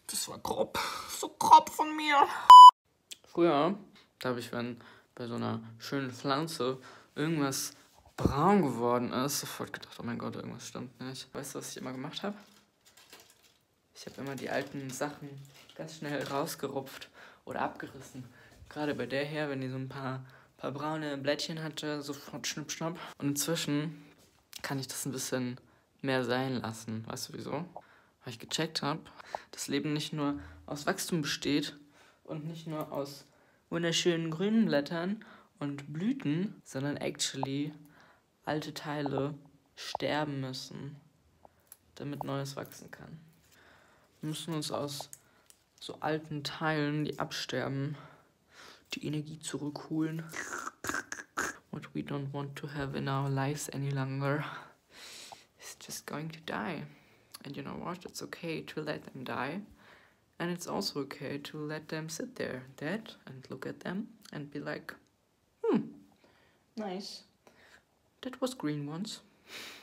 Das war grob. So grob von mir. Früher, da habe ich, wenn bei so einer schönen Pflanze irgendwas braun geworden ist, sofort gedacht, oh mein Gott, irgendwas stimmt nicht. Weißt du, was ich immer gemacht habe? Ich habe immer die alten Sachen ganz schnell rausgerupft oder abgerissen. Gerade bei der hier, wenn die so ein paar braune Blättchen hatte, sofort schnipp, schnapp. Und inzwischen kann ich das ein bisschen mehr sein lassen. Weißt du wieso? Weil ich gecheckt habe, dass Leben nicht nur aus Wachstum besteht und nicht nur aus wunderschönen grünen Blättern und Blüten, sondern actually alte Teile sterben müssen, damit Neues wachsen kann. Wir müssen uns aus so alten Teilen, die absterben, die Energie zurückholen. What we don't want to have in our lives any longer is just going to die. And you know what? It's okay to let them die. And it's also okay to let them sit there dead and look at them and be like, nice. That was green once.